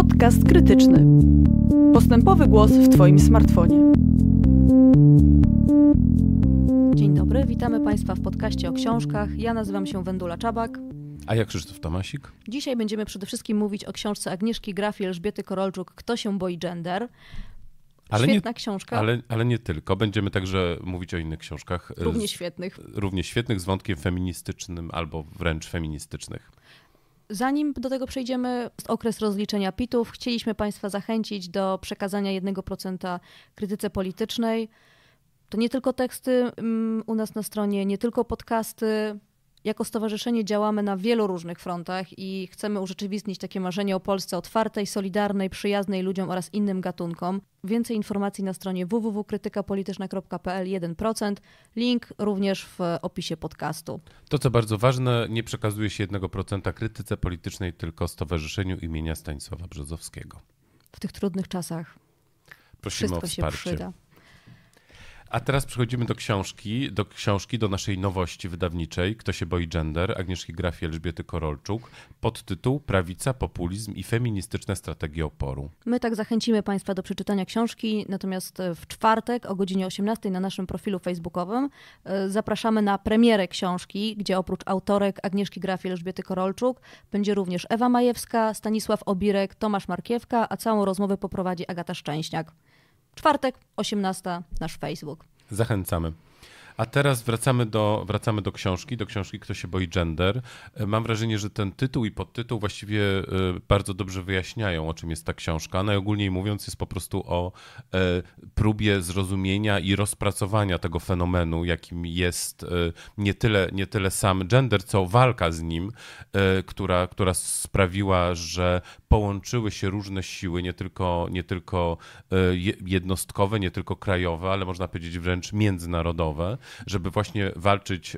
Podcast krytyczny. Postępowy głos w Twoim smartfonie. Dzień dobry, witamy Państwa w podcaście o książkach. Ja nazywam się Wendula Czabak. A ja Krzysztof Tomasik. Dzisiaj będziemy przede wszystkim mówić o książce Agnieszki Graf i Elżbiety Korolczuk Kto się boi gender? Świetna książka. Ale nie tylko. Będziemy także mówić o innych książkach. Równie świetnych, z wątkiem feministycznym albo wręcz feministycznych. Zanim do tego przejdziemy, okres rozliczenia PIT-ów, chcieliśmy Państwa zachęcić do przekazania 1% krytyce politycznej. To nie tylko teksty u nas na stronie, nie tylko podcasty. Jako stowarzyszenie działamy na wielu różnych frontach i chcemy urzeczywistnić takie marzenie o Polsce otwartej, solidarnej, przyjaznej ludziom oraz innym gatunkom. Więcej informacji na stronie www.krytykapolityczna.pl 1%. Link również w opisie podcastu. To, co bardzo ważne, nie przekazuje się 1% krytyce politycznej, tylko Stowarzyszeniu imienia Stanisława Brzozowskiego. W tych trudnych czasach prosimy wszystko o wsparcie. się przyda. A teraz przechodzimy do naszej nowości wydawniczej Kto się boi gender, Agnieszki Graf i Elżbiety Korolczuk, podtytuł Prawica, populizm i feministyczne strategie oporu. My tak zachęcimy Państwa do przeczytania książki, natomiast w czwartek o godzinie 18 na naszym profilu facebookowym zapraszamy na premierę książki, gdzie oprócz autorek Agnieszki Graf i Elżbiety Korolczuk będzie również Ewa Majewska, Stanisław Obirek, Tomasz Markiewka, a całą rozmowę poprowadzi Agata Szczęśniak. Czwartek, 18, nasz Facebook. Zachęcamy. A teraz wracamy do książki Kto się boi gender. Mam wrażenie, że ten tytuł i podtytuł właściwie bardzo dobrze wyjaśniają, o czym jest ta książka. Najogólniej mówiąc, jest po prostu o próbie zrozumienia i rozpracowania tego fenomenu, jakim jest nie tyle sam gender, co walka z nim, która sprawiła, że połączyły się różne siły, nie tylko jednostkowe, nie tylko krajowe, ale można powiedzieć wręcz międzynarodowe, żeby właśnie walczyć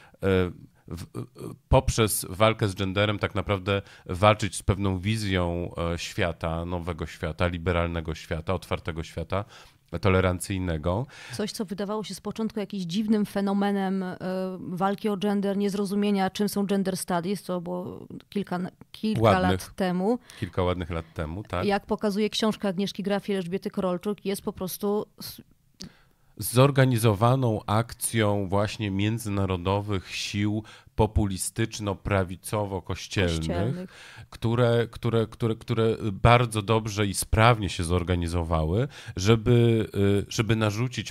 poprzez walkę z genderem, tak naprawdę walczyć z pewną wizją świata, nowego świata, liberalnego świata, otwartego świata, tolerancyjnego. Coś, co wydawało się z początku jakimś dziwnym fenomenem walki o gender, niezrozumienia, czym są gender studies, co było kilka lat temu. Kilka ładnych lat temu, tak. Jak pokazuje książka Agnieszki Graf i Elżbiety Korolczuk, jest po prostu zorganizowaną akcją właśnie międzynarodowych sił populistyczno-prawicowo-kościelnych, które bardzo dobrze i sprawnie się zorganizowały, żeby narzucić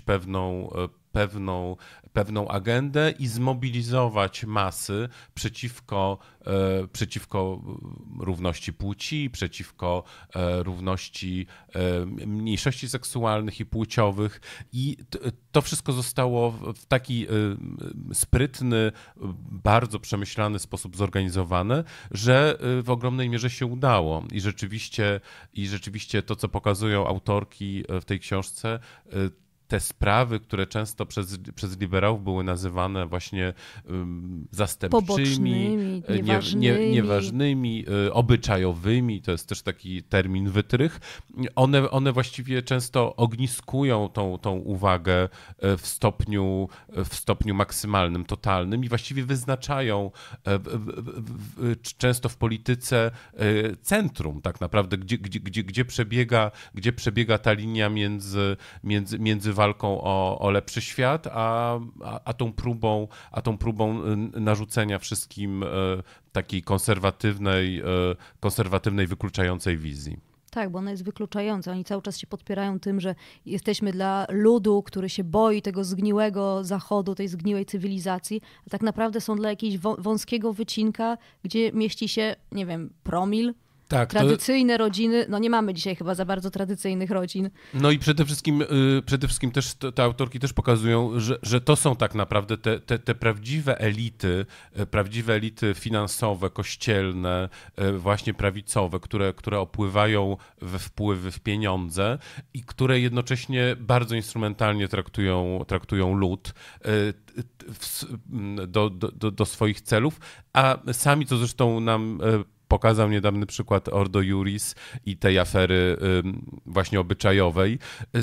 pewną agendę i zmobilizować masy przeciwko równości płci, przeciwko równości mniejszości seksualnych i płciowych. I to wszystko zostało w taki sprytny, bardzo przemyślany sposób zorganizowane, że w ogromnej mierze się udało. I rzeczywiście to, co pokazują autorki w tej książce, te sprawy, które często przez liberałów były nazywane właśnie zastępczymi, nieważnymi, obyczajowymi, to jest też taki termin wytrych, one właściwie często ogniskują tą uwagę w stopniu maksymalnym, totalnym i właściwie wyznaczają często w polityce centrum tak naprawdę, gdzie przebiega ta linia między walką o lepszy świat, a tą próbą narzucenia wszystkim takiej konserwatywnej, wykluczającej wizji. Tak, bo ona jest wykluczająca. Oni cały czas się podpierają tym, że jesteśmy dla ludu, który się boi tego zgniłego zachodu, tej zgniłej cywilizacji, a tak naprawdę są dla jakiegoś wąskiego wycinka, gdzie mieści się, nie wiem, promil. Tak, tradycyjne rodziny, no nie mamy dzisiaj chyba za bardzo tradycyjnych rodzin. No i przede wszystkim też te autorki też pokazują, że to są tak naprawdę te prawdziwe elity finansowe, kościelne, właśnie prawicowe, które opływają we wpływy, w pieniądze i które jednocześnie bardzo instrumentalnie traktują lud do swoich celów, a sami, co zresztą nam pokazał niedawny przykład Ordo Iuris i tej afery właśnie obyczajowej,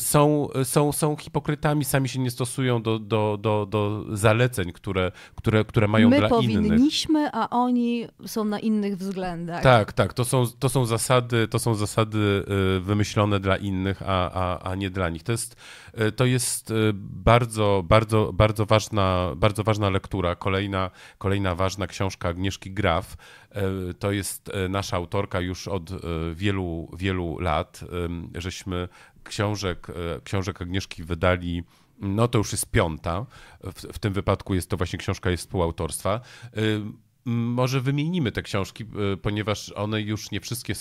są hipokrytami, sami się nie stosują do zaleceń, które mają My dla innych. My powinniśmy, a oni są na innych względach. Tak, to są zasady wymyślone dla innych, a nie dla nich. To jest bardzo, bardzo, bardzo ważna lektura. Kolejna ważna książka Agnieszki Graf. To jest nasza autorka już od wielu, wielu lat. Żeśmy książek Agnieszki wydali, no to już jest 5. W tym wypadku jest to właśnie książka jest współautorstwa. Może wymienimy te książki, ponieważ one już nie wszystkie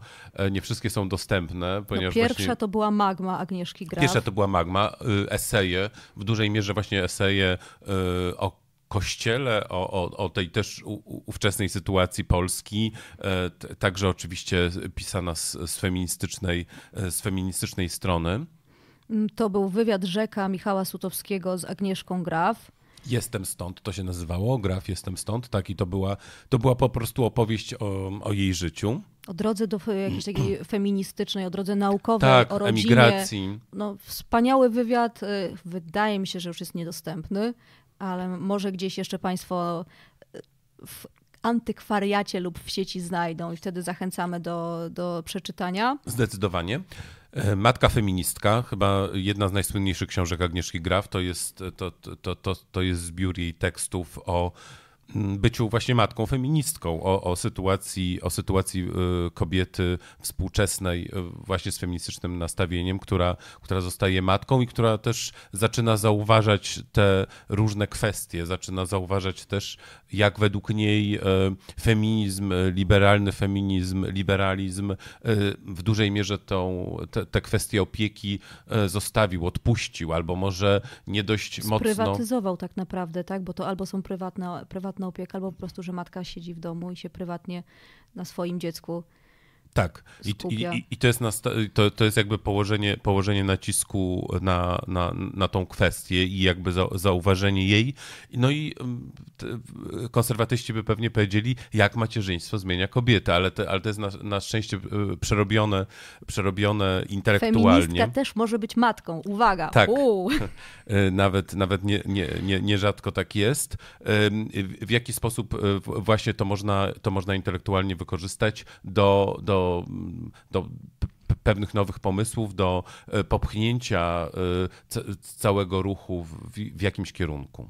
są dostępne. Ponieważ pierwsza to była Magma Agnieszki Graf. Pierwsza to była Magma, eseje, w dużej mierze właśnie eseje o Kościele, o tej też ówczesnej sytuacji Polski, także oczywiście pisana z feministycznej strony. To był wywiad Rzeka Michała Sutowskiego z Agnieszką Graf. Jestem stąd, to się nazywało, Graf Jestem stąd, tak, i to była po prostu opowieść o jej życiu. O drodze do jakiejś takiej feministycznej, o drodze naukowej, tak, o rodzinie. emigracji. No, wspaniały wywiad, wydaje mi się, że już jest niedostępny, ale może gdzieś jeszcze Państwo w antykwariacie lub w sieci znajdą i wtedy zachęcamy do przeczytania. Zdecydowanie. Matka feministka, chyba jedna z najsłynniejszych książek Agnieszki Graf, to jest zbiór jej tekstów o byciu właśnie matką feministką, o sytuacji kobiety współczesnej właśnie z feministycznym nastawieniem, która zostaje matką i która też zaczyna zauważać te różne kwestie, zaczyna zauważać też, jak według niej feminizm, liberalny feminizm, liberalizm w dużej mierze te kwestie opieki zostawił, odpuścił, albo może nie dość mocno... Sprywatyzował tak naprawdę, tak? Bo to albo są prywatna opieka, albo po prostu, że matka siedzi w domu i się prywatnie na swoim dziecku tak. I to jest jakby położenie nacisku na tą kwestię i jakby zauważenie jej. No i konserwatyści by pewnie powiedzieli, jak macierzyństwo zmienia kobietę, ale to jest na szczęście przerobione intelektualnie. Feministka też może być matką, uwaga. Tak. Nawet nierzadko tak jest. W jaki sposób właśnie to można intelektualnie wykorzystać do pewnych nowych pomysłów, do popchnięcia całego ruchu w jakimś kierunku.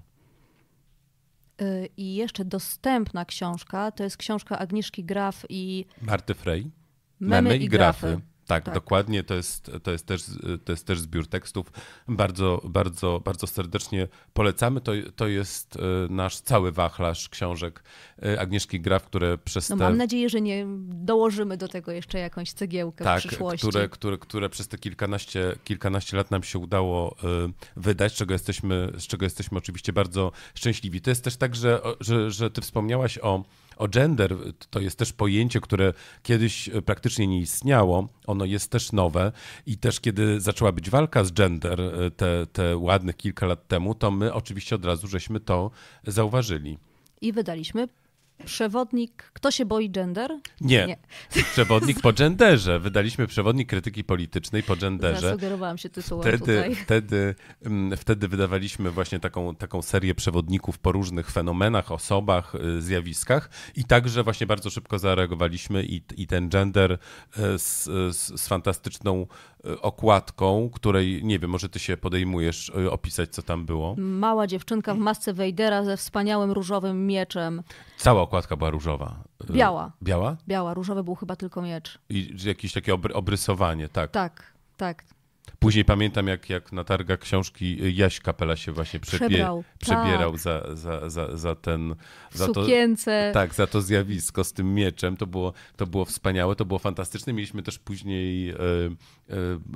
I jeszcze dostępna książka, to jest książka Agnieszki Graf i Marty Frey. Memy i grafy. Tak, dokładnie. To jest też zbiór tekstów. Bardzo, bardzo, bardzo serdecznie polecamy. To jest nasz cały wachlarz książek Agnieszki Graf, które przez mam nadzieję, że nie dołożymy do tego jeszcze jakąś cegiełkę w przyszłości. Które przez te kilkanaście lat nam się udało wydać, z czego jesteśmy oczywiście bardzo szczęśliwi. To jest też tak, że ty wspomniałaś o gender, to jest też pojęcie, które kiedyś praktycznie nie istniało. Ono jest też nowe i też kiedy zaczęła być walka z gender te ładnych kilka lat temu, to my oczywiście od razu żeśmy to zauważyli. I wydaliśmy przewodnik Kto się boi gender? Nie. Przewodnik po genderze. Wydaliśmy przewodnik krytyki politycznej po genderze. Zasugerowałam się tytułem tutaj. Wtedy wydawaliśmy właśnie taką serię przewodników po różnych fenomenach, osobach, zjawiskach i także właśnie bardzo szybko zareagowaliśmy i ten gender z fantastyczną okładką, której, nie wiem, może ty się podejmujesz opisać, co tam było. Mała dziewczynka w masce Wejdera ze wspaniałym różowym mieczem. Cała okładka była różowa. Biała. Biała? Biała, różowy był chyba tylko miecz. I jakieś takie obrysowanie, tak. Tak. Później pamiętam, jak na targach książki Jaś Kapela się właśnie przebierał za ten... Sukience. Za to zjawisko z tym mieczem. To było wspaniałe, to było fantastyczne. Mieliśmy też później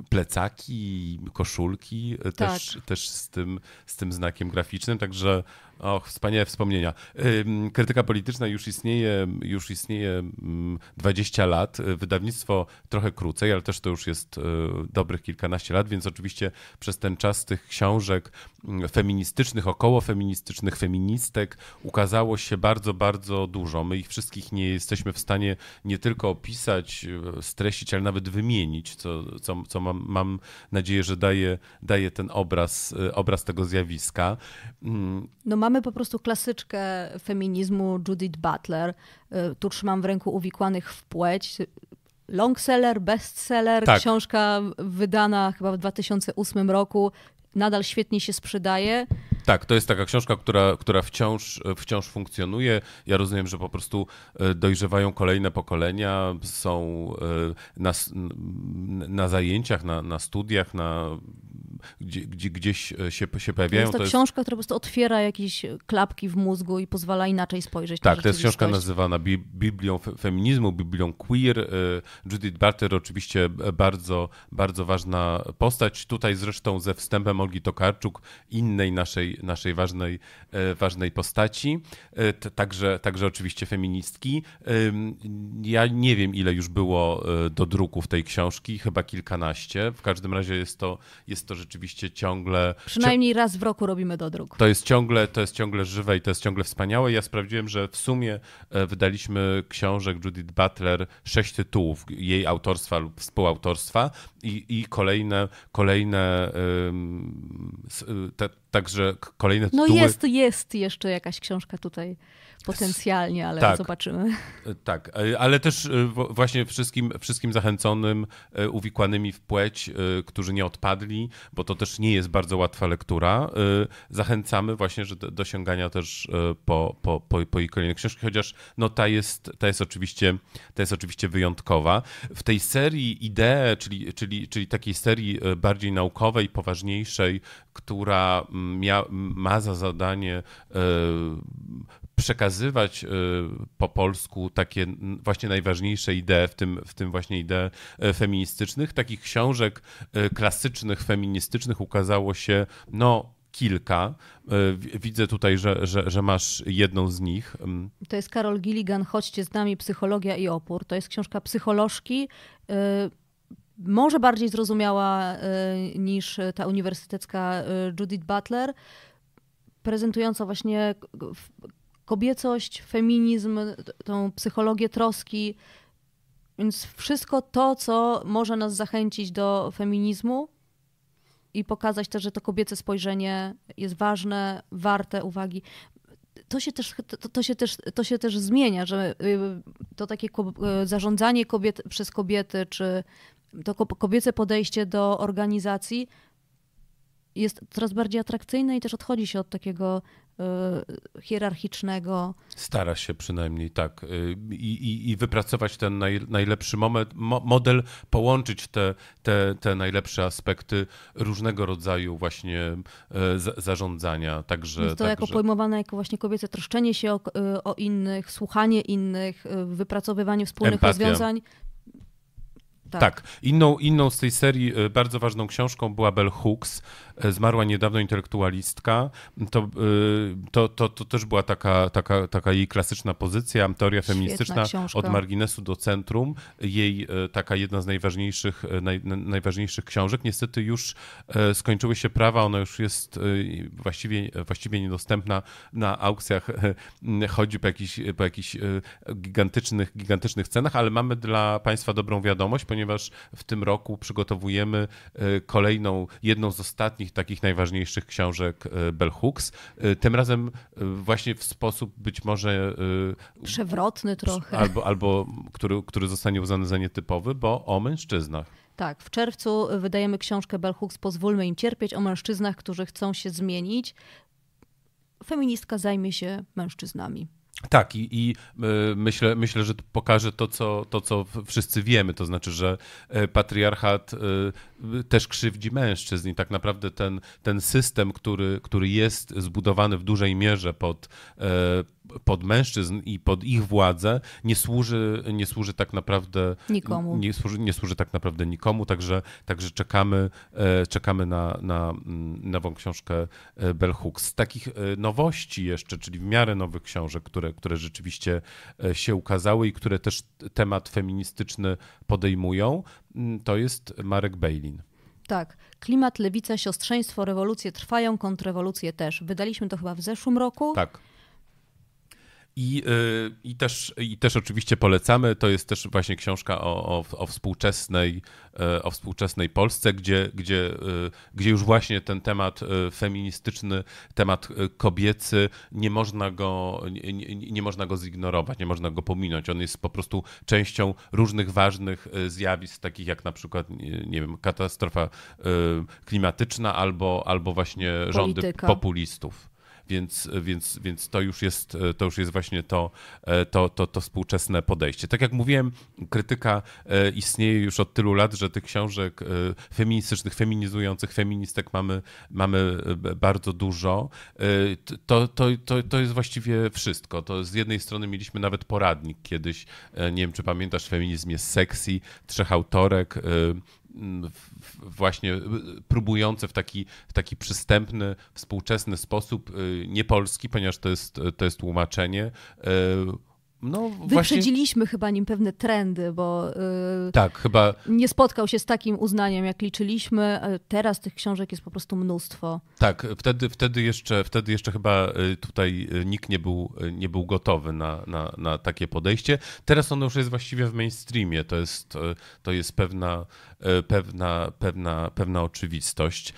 plecaki, koszulki, też z tym znakiem graficznym, także Och, wspaniałe wspomnienia. Krytyka polityczna już istnieje 20 lat. Wydawnictwo trochę krócej, ale też to już jest dobrych kilkanaście lat, więc oczywiście przez ten czas tych książek feministycznych, okołofeministycznych, feministek ukazało się bardzo, bardzo dużo. My ich wszystkich nie jesteśmy w stanie nie tylko opisać, streścić, ale nawet wymienić, co mam nadzieję, że daje ten obraz tego zjawiska. No mamy po prostu klasyczkę feminizmu Judith Butler. Tu trzymam w ręku Uwikłanych w płeć. Longseller, bestseller, tak. Książka wydana chyba w 2008 roku. Nadal świetnie się sprzedaje. Tak, to jest taka książka, która wciąż funkcjonuje. Ja rozumiem, że po prostu dojrzewają kolejne pokolenia, są na zajęciach, na studiach, gdzieś się pojawiają. To jest książka, która po prostu otwiera jakieś klapki w mózgu i pozwala inaczej spojrzeć na Tak, to jest książka rzeczywistość. nazywana Biblią feminizmu, Biblią queer. Judith Butler oczywiście bardzo, bardzo ważna postać. Tutaj zresztą ze wstępem Olgi Tokarczuk, innej naszej ważnej postaci. Także oczywiście feministki. Ja nie wiem, ile już było do druków tej książki, chyba kilkanaście. W każdym razie jest to rzeczywiście ciągle... Przynajmniej raz w roku robimy dodruk. To jest ciągle żywe i to jest ciągle wspaniałe. Ja sprawdziłem, że w sumie wydaliśmy książek Judith Butler 6 tytułów jej autorstwa lub współautorstwa i kolejne także kolejne tytuły. No jest jeszcze jakaś książka tutaj potencjalnie, ale tak, zobaczymy. Tak, ale też właśnie wszystkim zachęconym, uwikłanymi w płeć, którzy nie odpadli, bo to też nie jest bardzo łatwa lektura, zachęcamy właśnie, że do sięgania też po jej kolejne książki, chociaż no ta jest oczywiście wyjątkowa. W tej serii Idee, czyli takiej serii bardziej naukowej, poważniejszej, która ma za zadanie przekazywać po polsku takie właśnie najważniejsze idee, w tym właśnie idee feministycznych. Takich książek klasycznych, feministycznych ukazało się kilka. Widzę tutaj, że masz jedną z nich. To jest Carol Gilligan, Chodźcie z nami, psychologia i opór. To jest książka psycholożki, może bardziej zrozumiała niż ta uniwersytecka Judith Butler, prezentująca właśnie kobiecość, feminizm, tą psychologię troski, więc wszystko to, co może nas zachęcić do feminizmu i pokazać też, że to kobiece spojrzenie jest ważne, warte uwagi. To się też zmienia, że to takie zarządzanie przez kobiety, czy to kobiece podejście do organizacji jest coraz bardziej atrakcyjne i też odchodzi się od takiego hierarchicznego. Stara się przynajmniej, tak. I wypracować ten najlepszy model, połączyć te najlepsze aspekty różnego rodzaju właśnie zarządzania. Jest to jako pojmowane jako właśnie kobiece troszczenie się o innych, słuchanie innych, wypracowywanie wspólnych rozwiązań. Tak. Inną z tej serii bardzo ważną książką była Bell Hooks. Zmarła niedawno intelektualistka. To też była taka jej klasyczna pozycja, teoria feministyczna od marginesu do centrum. Jej taka jedna z najważniejszych książek. Niestety już skończyły się prawa, ona już jest właściwie niedostępna na aukcjach. Chodzi po jakichś gigantycznych cenach, ale mamy dla Państwa dobrą wiadomość, ponieważ w tym roku przygotowujemy jedną z ostatnich takich najważniejszych książek Bell Hooks. Tym razem właśnie w sposób być może przewrotny trochę. Albo który zostanie uznany za nietypowy, bo o mężczyznach. Tak, w czerwcu wydajemy książkę Bell Hooks Pozwólmy im cierpieć, o mężczyznach, którzy chcą się zmienić. Feministka zajmie się mężczyznami. Tak, i myślę, że pokaże to, co wszyscy wiemy, to znaczy, że patriarchat też krzywdzi mężczyzn i tak naprawdę ten system, który jest zbudowany w dużej mierze pod mężczyzn i pod ich władzę nie służy tak naprawdę nikomu. Nie służy tak naprawdę nikomu, także czekamy na nową książkę Bell Hooks. Z takich nowości jeszcze, czyli w miarę nowych książek, które rzeczywiście się ukazały i które też temat feministyczny podejmują, to jest Marek Bejlin. Tak. Klimat, lewica, siostrzeństwo, rewolucje trwają, kontrrewolucje też. Wydaliśmy to chyba w zeszłym roku. Tak. I też oczywiście polecamy, to jest też właśnie książka o współczesnej Polsce, gdzie już właśnie ten temat feministyczny, temat kobiecy, nie można go zignorować, nie można go pominąć. On jest po prostu częścią różnych ważnych zjawisk, takich jak na przykład, nie wiem, katastrofa klimatyczna albo właśnie rządy Polityka. Populistów. Więc to już jest właśnie to współczesne podejście. Tak jak mówiłem, krytyka istnieje już od tylu lat, że tych książek feministycznych, feminizujących feministek mamy bardzo dużo. To jest właściwie wszystko. To z jednej strony mieliśmy nawet poradnik kiedyś, nie wiem czy pamiętasz, Feminizm jest sexy, 3 autorek, właśnie próbujące w taki przystępny, współczesny sposób, niepolski, ponieważ to jest tłumaczenie. No, Wyprzedziliśmy chyba nim pewne trendy, bo tak, chyba nie spotkał się z takim uznaniem, jak liczyliśmy. Teraz tych książek jest po prostu mnóstwo. Tak, wtedy jeszcze chyba tutaj nikt nie był gotowy na takie podejście. Teraz ono już jest właściwie w mainstreamie. To jest pewna oczywistość.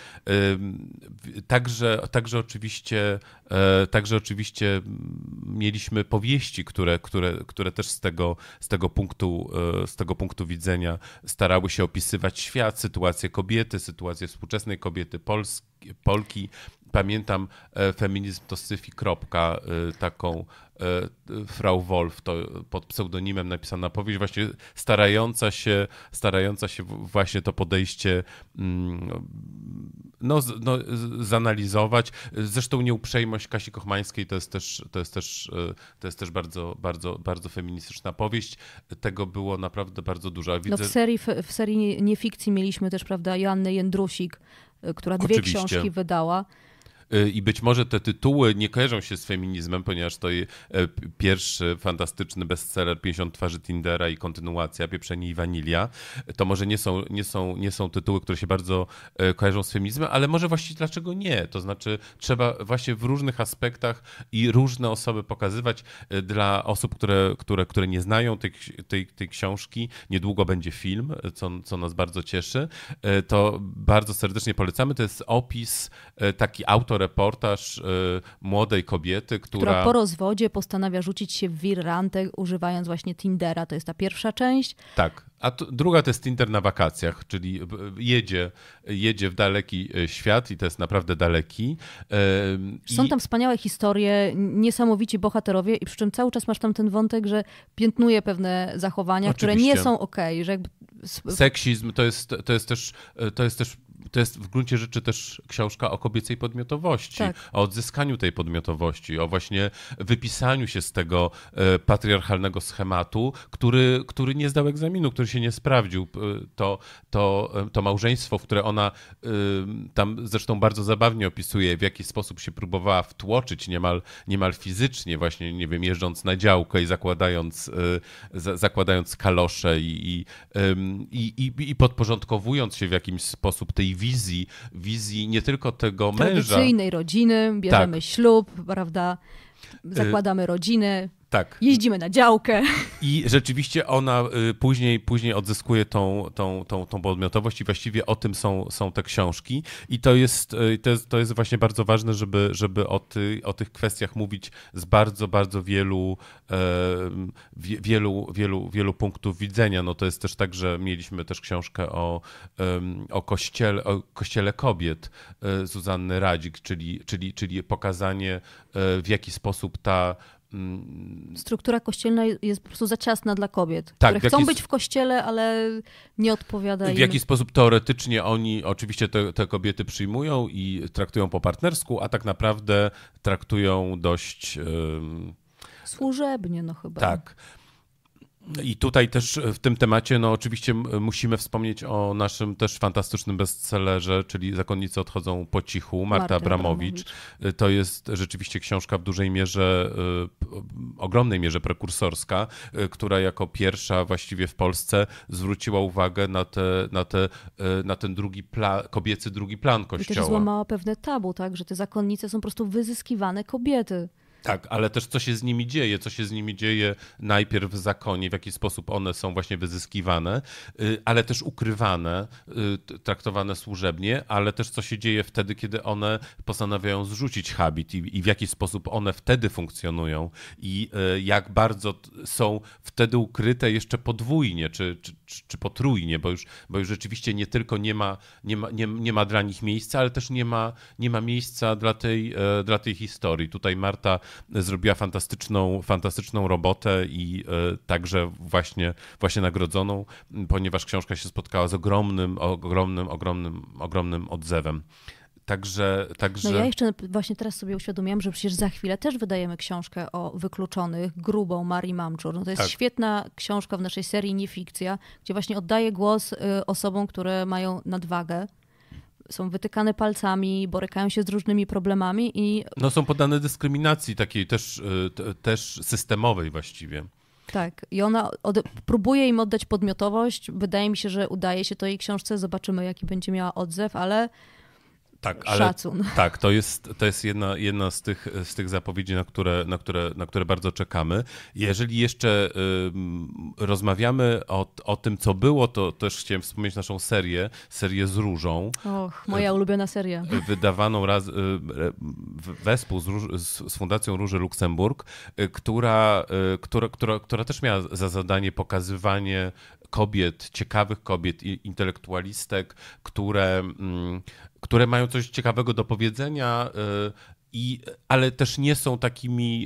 Także oczywiście mieliśmy powieści, które też z tego punktu widzenia starały się opisywać świat, sytuację kobiety, sytuację współczesnej kobiety, Polki. Pamiętam Feminizm to syfi. Taką Frau Wolf, to pod pseudonimem napisana powieść, właśnie starająca się właśnie to podejście zanalizować. Zresztą Nieuprzejmość Kasi Kochmańskiej to jest też bardzo, bardzo, bardzo feministyczna powieść. Tego było naprawdę bardzo dużo. W serii niefikcji mieliśmy też, prawda, Joannę Jędrusik, która 2 książki wydała. I być może te tytuły nie kojarzą się z feminizmem, ponieważ to pierwszy fantastyczny bestseller 50 twarzy Tindera i kontynuacja Pieprzenie i Wanilia. To może nie są tytuły, które się bardzo kojarzą z feminizmem, ale może właściwie dlaczego nie? To znaczy trzeba właśnie w różnych aspektach i różne osoby pokazywać. Dla osób, które nie znają tej książki, niedługo będzie film, co nas bardzo cieszy. To bardzo serdecznie polecamy. To jest opis, taki autoreportaż młodej kobiety, która po rozwodzie postanawia rzucić się w wir rantek, używając właśnie Tindera. To jest ta pierwsza część. Tak, a druga to jest Tinder na wakacjach, czyli jedzie w daleki świat i to jest naprawdę daleki. Są tam wspaniałe historie, niesamowici bohaterowie i przy czym cały czas masz tam ten wątek, że piętnuje pewne zachowania, oczywiście, które nie są okej. Że jakby... Seksizm to jest w gruncie rzeczy też książka o kobiecej podmiotowości, tak. O odzyskaniu tej podmiotowości, o właśnie wypisaniu się z tego patriarchalnego schematu, który nie zdał egzaminu, który się nie sprawdził. To małżeństwo, w które ona tam zresztą bardzo zabawnie opisuje, w jaki sposób się próbowała wtłoczyć niemal fizycznie, właśnie, nie wiem, jeżdżąc na działkę i zakładając kalosze i podporządkowując się w jakiś sposób tej wizji nie tylko tego męża. Tradycyjnej rodziny, bierzemy ślub, prawda, zakładamy rodzinę. Tak. Jeździmy na działkę. I rzeczywiście ona później odzyskuje tą podmiotowość i właściwie o tym są te książki. I to jest właśnie bardzo ważne, żeby o tych kwestiach mówić z bardzo, bardzo wielu punktów widzenia. No to jest też tak, że mieliśmy też książkę o kościele kobiet Zuzanny Radzik, czyli pokazanie, w jaki sposób ta struktura kościelna jest po prostu za ciasna dla kobiet, które chcą być w kościele, ale nie odpowiada im. W jaki sposób teoretycznie oni oczywiście te kobiety przyjmują i traktują po partnersku, a tak naprawdę traktują dość Służebnie, no chyba. Tak. I tutaj też w tym temacie, no oczywiście musimy wspomnieć o naszym też fantastycznym bestsellerze, czyli Zakonnicy odchodzą po cichu, Marty Abramowicz. To jest rzeczywiście książka w dużej mierze, ogromnej mierze prekursorska, która jako pierwsza właściwie w Polsce zwróciła uwagę na ten kobiecy drugi plan Kościoła. I też złamała pewne tabu, tak, że te zakonnice są po prostu wyzyskiwane kobiety. Tak, ale też co się z nimi dzieje najpierw w zakonie, w jaki sposób one są właśnie wyzyskiwane, ale też ukrywane, traktowane służebnie, ale też co się dzieje wtedy, kiedy one postanawiają zrzucić habit i w jaki sposób one wtedy funkcjonują i jak bardzo są wtedy ukryte jeszcze podwójnie czy potrójnie, bo już rzeczywiście nie tylko nie ma dla nich miejsca, ale też nie ma miejsca dla tej historii. Tutaj Marta zrobiła fantastyczną robotę i także właśnie nagrodzoną, ponieważ książka się spotkała z ogromnym odzewem. Także... No ja jeszcze właśnie teraz sobie uświadomiłam, że przecież za chwilę też wydajemy książkę o wykluczonych, grubą Marii Mamczur. No to jest świetna książka w naszej serii Nie fikcja, gdzie właśnie oddaje głos osobom, które mają nadwagę. Są wytykane palcami, borykają się z różnymi problemami i... No są poddane dyskryminacji takiej też systemowej właściwie. Tak, i ona próbuje im oddać podmiotowość. Wydaje mi się, że udaje się to jej książce. Zobaczymy, jaki będzie miała odzew, ale... Tak, szacun. Tak, to jest jedna z tych zapowiedzi, na które bardzo czekamy. Jeżeli jeszcze rozmawiamy o tym, co było, to też chciałem wspomnieć naszą serię z Różą. Och, moja ulubiona seria. Wydawaną wespół z Fundacją Róży Luksemburg, która też miała za zadanie pokazywanie kobiet, ciekawych kobiet, intelektualistek, które mają coś ciekawego do powiedzenia, ale też nie są takimi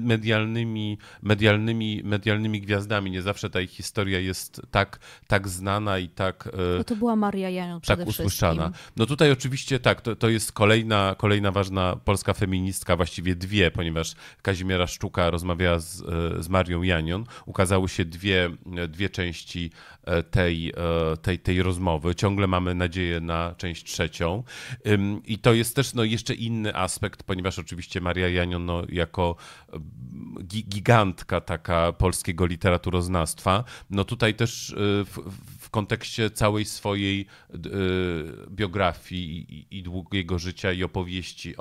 medialnymi gwiazdami. Nie zawsze ta ich historia jest tak znana i tak... No to była Maria Janion przede wszystkim. Usłyszana. No tutaj oczywiście tak, to jest kolejna ważna polska feministka, właściwie dwie, ponieważ Kazimiera Szczuka rozmawiała z Marią Janion. Ukazały się dwie części tej rozmowy. Ciągle mamy nadzieję na część trzecią. I to jest też jeszcze inny aspekt, ponieważ oczywiście Maria Janion jako gigantka taka polskiego literaturoznawstwa, no tutaj też w kontekście całej swojej biografii i długiego życia i opowieści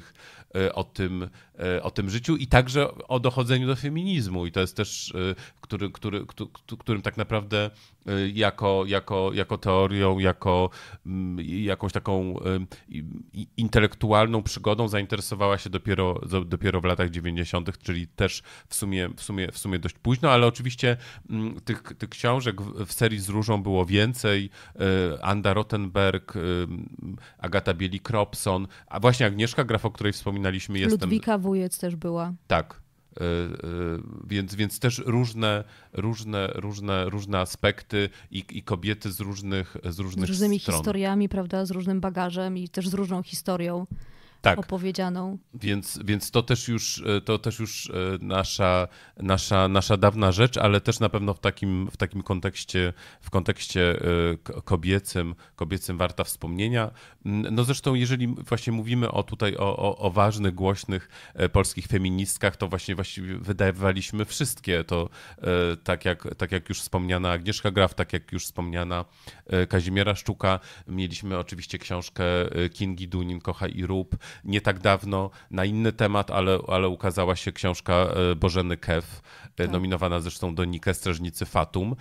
o tym życiu i także o dochodzeniu do feminizmu. I to jest też, którym tak naprawdę jako teorią, jako jakąś taką intelektualną przygodą zainteresowała się dopiero w latach 90., czyli też w sumie dość późno, ale oczywiście tych książek w serii z Różą było więcej. Anda Rottenberg, Agata Bieli-Kropson, a właśnie Agnieszka Graf, o której wspominaliśmy. Ludwika Wujec też była. Tak. Więc też różne aspekty i kobiety z różnych różnymi stron. Historiami, prawda, z różnym bagażem i też z różną historią. Tak. Opowiedzianą. Więc to też już nasza dawna rzecz, ale też na pewno w takim kontekście kobiecym warta wspomnienia. No zresztą jeżeli właśnie mówimy o ważnych, głośnych polskich feministkach, to właściwie wydawaliśmy wszystkie. To tak jak już wspomniana Agnieszka Graf, tak jak już wspomniana Kazimiera Szczuka. Mieliśmy oczywiście książkę Kingi Dunin Kochaj i rób. Nie tak dawno na inny temat, ale ukazała się książka Bożeny Kew, nominowana zresztą do Nike Strażnicy Fatum,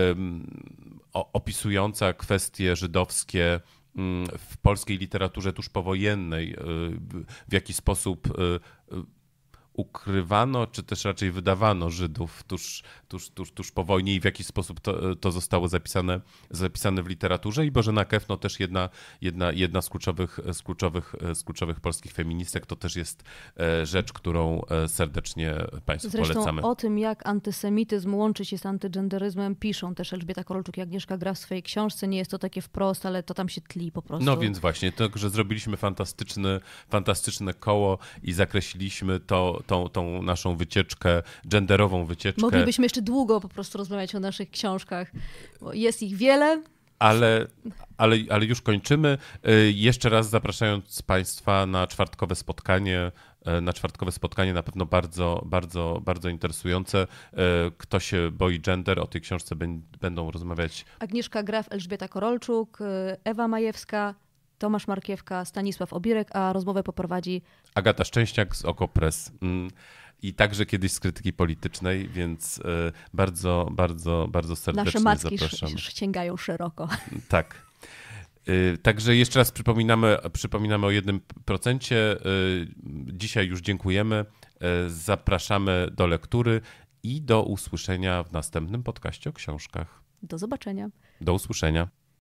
opisująca kwestie żydowskie w polskiej literaturze tuż powojennej, w jaki sposób ukrywano, czy też raczej wydawano Żydów tuż po wojnie i w jaki sposób to zostało zapisane w literaturze. I Bożena Kew, no też jedna z kluczowych polskich feministek, to też jest rzecz, którą serdecznie Państwu polecamy. Zresztą o tym, jak antysemityzm łączy się z antygenderyzmem, piszą też Elżbieta Korolczuk i Agnieszka Graf w swojej książce. Nie jest to takie wprost, ale to tam się tli po prostu. No więc właśnie, to, że zrobiliśmy fantastyczne koło i zakreśliliśmy to, tą naszą wycieczkę, genderową wycieczkę. Moglibyśmy jeszcze długo po prostu rozmawiać o naszych książkach, bo jest ich wiele. Ale już kończymy. Jeszcze raz zapraszając Państwa na czwartkowe spotkanie. Na pewno bardzo, bardzo, bardzo interesujące. Kto się boi gender, o tej książce będą rozmawiać Agnieszka Graf, Elżbieta Korolczuk, Ewa Majewska, Tomasz Markiewka, Stanisław Obirek, a rozmowę poprowadzi Agata Szczęśniak z Okopres. I także kiedyś z krytyki politycznej, więc bardzo, bardzo, bardzo serdecznie nasze macki zapraszam. sięgają szeroko. Tak. Także jeszcze raz przypominamy o 1%. Dzisiaj już dziękujemy. Zapraszamy do lektury i do usłyszenia w następnym podcaście o książkach. Do zobaczenia. Do usłyszenia.